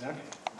Okay.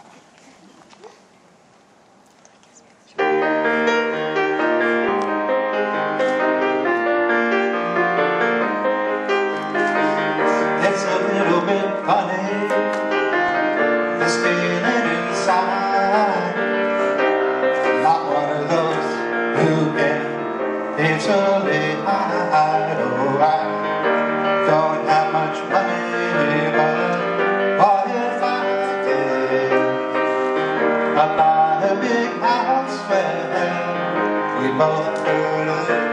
It's a little bit funny, this feeling inside. Not one of those who can easily hide. Oh, I don't have much money, but what if I did? I'd buy a big house where we both could live.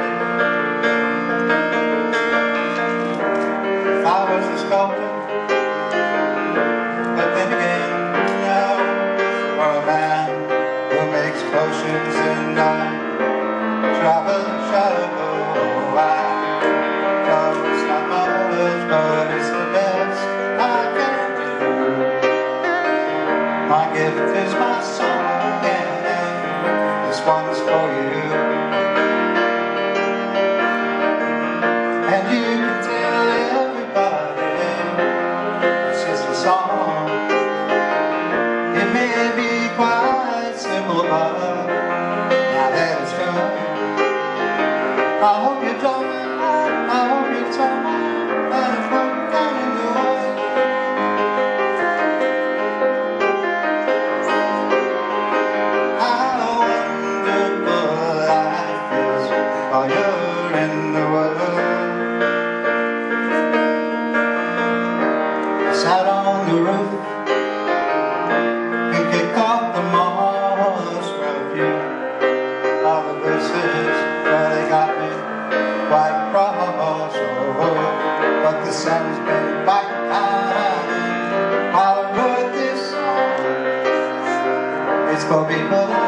If I was a sculptor, but then again, no, or a man who makes potions and travel the show. I know it's not much, but it's the best I can do. My gift is my song, and this one's for you. And you can tell everybody this is a song. It may be quite simple, but now that it's done, I hope you don't mind, I hope you don't mind that it's broken in the way. How wonderful life is while you're in the world. I sat on the roof and kicked off the moss review of the verses where they got me quite cross. Oh, but the sun's been back while I wrote this song. It's for people